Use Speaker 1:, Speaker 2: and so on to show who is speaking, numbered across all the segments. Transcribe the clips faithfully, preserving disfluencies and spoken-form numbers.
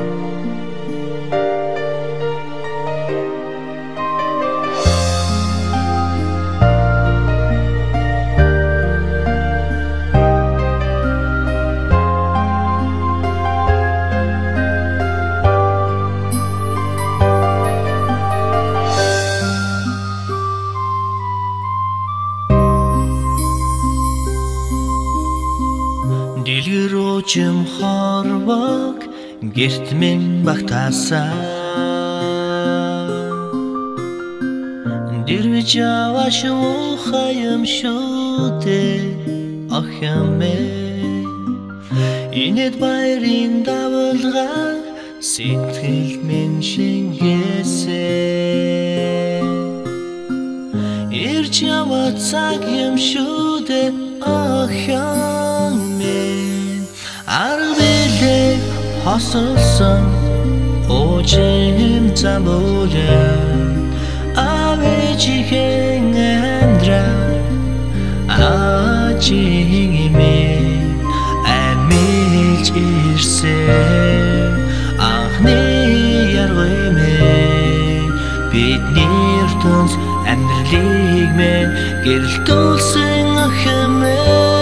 Speaker 1: Дэлгэрүүчим хорвог гэрт минь багтаасаа дэрвэж аваач ухаям шүтэ ахямэ инэд баярын давалгаа сэтгэл минь шингээсэ ирж яваа цаг юм шүтэ ахямэ арбилэ хосолсон очим замболэн авэжихэн эндра ачигимэ амилж ирсэ анхны яргэмэ бидний ертөнц амьдралыг мэн гэрэлтүүлсэн ахэмэ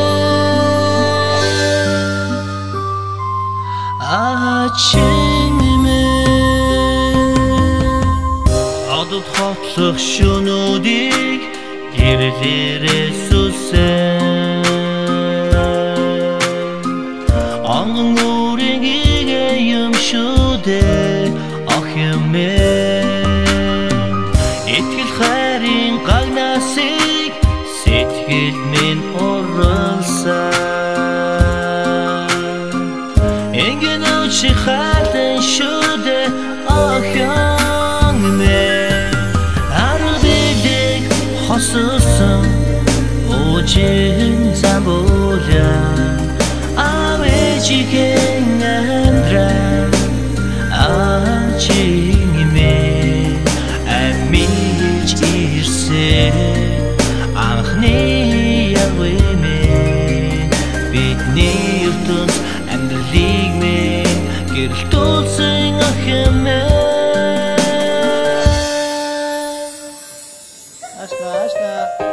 Speaker 1: ачигимэ одод хотлох шөнүүдийг гэрэлээрээ сүсэн онгон үрэнгээ юм шүдэ ахэмэ итгэл хайрын гагнасыг сэтгэл минь оруулсан энген очи хатан шүдэ ахэмэ арбилэг хосолсон очим замболэн авэжихэн эндра ачигимэ амилж ирсэ анхны яргэмэ бидний ертөнц амьдралыг мэн гэрэлтүүлсэн ахэмэ ашна ашна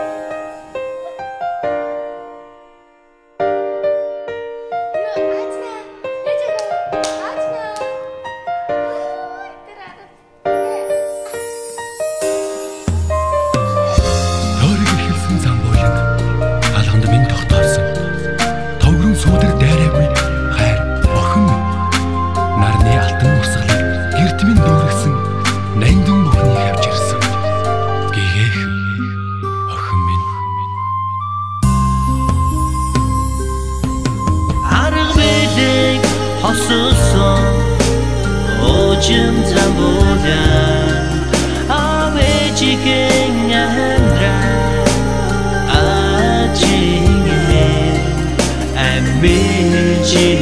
Speaker 1: хосолсон очим замболэн авэжихэн эндра ачигимэ амилж